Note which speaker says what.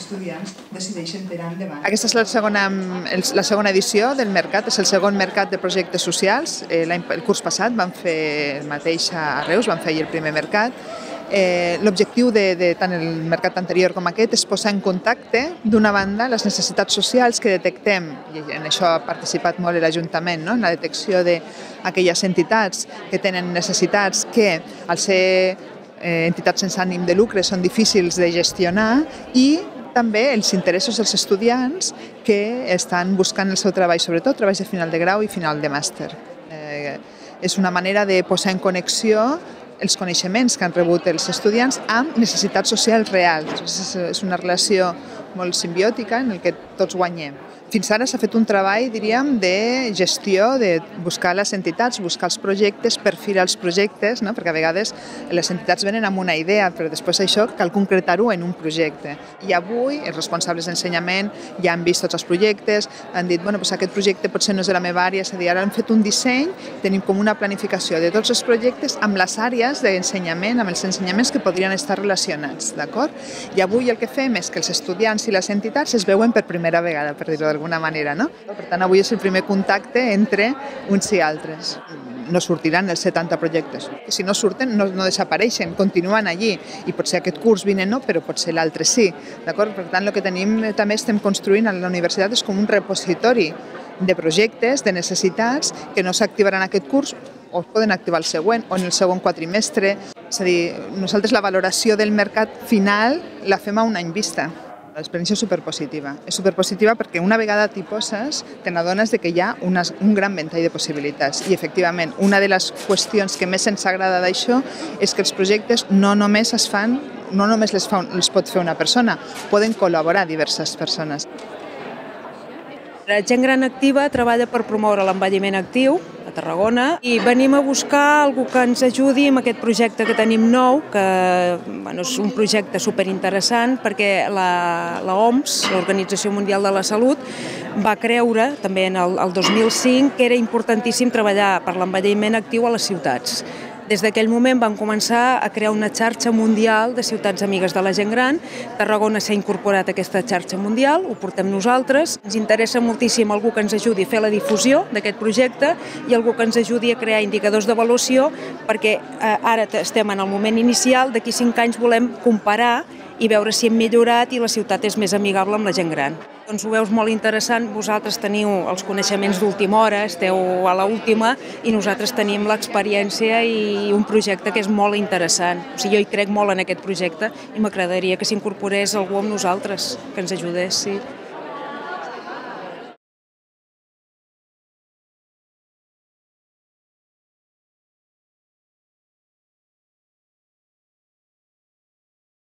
Speaker 1: estudiants decideixen tirar endavant.
Speaker 2: Aquesta és la segona edició del Mercat, és el segon Mercat de projectes socials. El curs passat vam fer el mateix a Reus, vam fer ahir el primer Mercat. L'objectiu de tant el mercat anterior com aquest és posar en contacte, d'una banda, les necessitats socials que detectem, i en això ha participat molt l'Ajuntament, no? En la detecció d'aquelles entitats que tenen necessitats que, al ser entitats sense ànim de lucre, són difícils de gestionar, i també els interessos dels estudiants que estan buscant el seu treball, sobretot treballs de final de grau i final de màster. És una manera de posar en connexió els coneixements que han rebut els estudiants amb necessitats socials reals. És una relació molt simbiòtica en què tots guanyem. Fins ara s'ha fet un treball, diríem, de gestió, de buscar les entitats, buscar els projectes, perfilar els projectes, no? Perquè a vegades les entitats venen amb una idea, però després això cal concretar-ho en un projecte. I avui els responsables d'ensenyament ja han vist tots els projectes, han dit, bueno, doncs aquest projecte potser no és de la meva àrea, és a dir, ara hem fet un disseny, tenim com una planificació de tots els projectes amb les àrees d'ensenyament, amb els ensenyaments que podrien estar relacionats, d'acord? I avui el que fem és que els estudiants i les entitats es veuen per primera vegada, per dir-ho d'alguna manera, no? Per tant, avui és el primer contacte entre uns i altres. No sortiran els 70 projectes. Si no surten, no desapareixen, continuen allí. I potser aquest curs vinent no, però potser l'altre sí. D'acord? Per tant, el que tenim, també estem construint a la universitat és com un repositori de projectes, de necessitats, que no s'activaran aquest curs o es poden activar el següent o en el segon quadrimestre. És a dir, nosaltres la valoració del mercat final la fem a un any vista. L'experiència és superpositiva. És superpositiva perquè una vegada t'hi poses te n'adones que hi ha un gran ventall de possibilitats. I efectivament, una de les qüestions que més ens agrada d'això és que els projectes no només els pot fer una persona, poden col·laborar diverses persones.
Speaker 3: La Gent Gran Activa treballa per promoure l'envelliment actiu a Tarragona i venim a buscar algú que ens ajudi amb aquest projecte que tenim nou, que és un projecte superinteressant perquè l'OMS, l'Organització Mundial de la Salut, va creure també en el 2005 que era importantíssim treballar per l'envelliment actiu a les ciutats. Des d'aquell moment vam començar a crear una xarxa mundial de ciutats amigues de la gent gran. Tarragona s'ha incorporat a aquesta xarxa mundial, ho portem nosaltres. Ens interessa moltíssim algú que ens ajudi a fer la difusió d'aquest projecte i algú que ens ajudi a crear indicadors d'avaluació perquè ara estem en el moment inicial, d'aquí 5 anys volem comparar i veure si hem millorat i la ciutat és més amigable amb la gent gran. Doncs ho veus molt interessant, vosaltres teniu els coneixements d'última hora, esteu a l'última i nosaltres tenim l'experiència i un projecte que és molt interessant. O sigui, jo hi crec molt en aquest projecte i m'agradaria que s'incorporés algú amb nosaltres, que ens ajudés, sí.